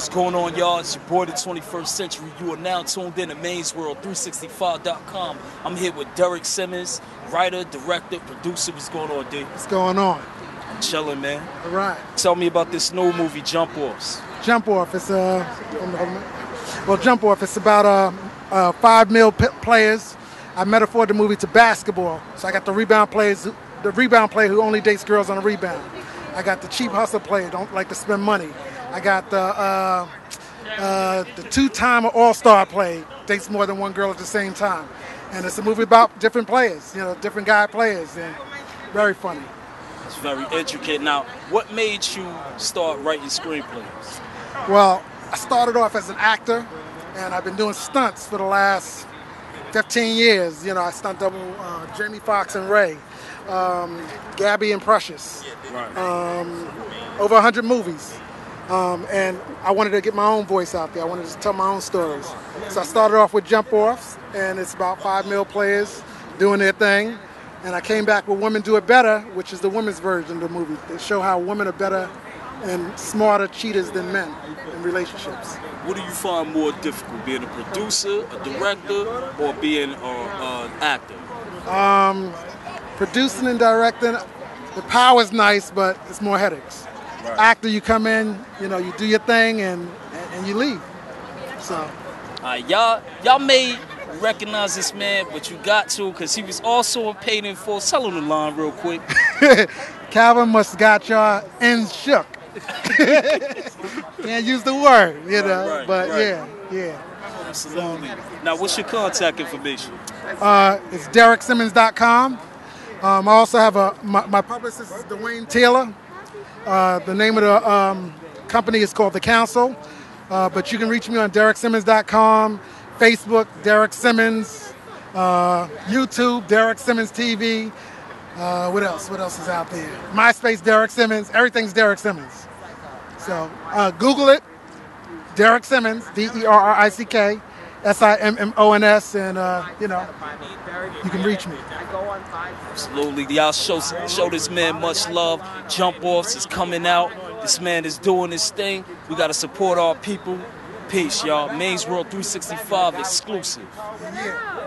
What's going on, y'all? It's your boy, the 21st Century. You are now tuned in to MainsWorld365.com. I'm here with Derrick Simmons, writer, director, producer. What's going on, D? What's going on? I'm chilling, man. All right. Tell me about this new movie, Jumpoffs. Jumpoff. It's Jumpoff. It's about 5 mil players. I metaphor the movie to basketball. So I got the rebound player who only dates girls on a rebound. I got the cheap hustle player, don't like to spend money. I got the two-time all-star player, dates more than one girl at the same time. And it's a movie about different players, different guy players, and very funny. It's very intricate. Now, what made you start writing screenplays? Well, I started off as an actor, and I've been doing stunts for the last 15 years. I stunt double Jamie Foxx and Ray, Gabby and Precious, over 100 movies. And I wanted to get my own voice out there. I wanted to tell my own stories. So I started off with Jumpoffs, and it's about 5 mil players doing their thing. And I came back with Women Do It Better, which is the women's version of the movie. They show how women are better and smarter cheaters than men in relationships. What do you find more difficult, being a producer, a director, or being an actor? Producing and directing, the power's nice, but it's more headaches. Right. Actor, you come in, you do your thing, and you leave. So, y'all may recognize this man, but you got to, because he was also in Paid in Full. Tell him the line real quick. Calvin must got y'all ends shook. Can't use the word, right, but right. yeah. Absolutely. Now, what's your contact information? It's DerrickSimmons.com. I also have my publicist is Dwayne Taylor. The name of the company is called The Council, but you can reach me on DerrickSimmons.com, Facebook, Derrick Simmons, YouTube, Derrick Simmons TV. What else? What else is out there? MySpace, Derrick Simmons. Everything's Derrick Simmons. So Google it, Derrick Simmons, DerrickSimmons, and you can reach me. Absolutely. Y'all show this man much love. Jumpoffs is coming out. This man is doing his thing. We got to support our people. Peace, y'all. MainsWorld365 exclusive. Yeah.